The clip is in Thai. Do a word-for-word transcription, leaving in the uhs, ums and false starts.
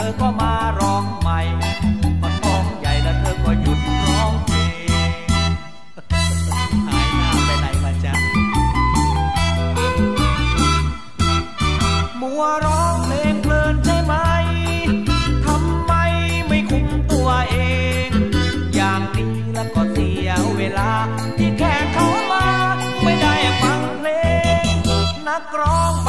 อก็มาร้องใหม่พอท้องใหญ่แล้วเธอก็หยุดร้องเพลงหายหน้าไปไหนมาจ๊ะมัวร้องเพลงเพลินใช่ไหมทำไมไม่คุมตัวเองอย่างนี้แล้วก็เสียเวลาที่แค่เขามาไม่ได้ฟังเพลงนักร้อง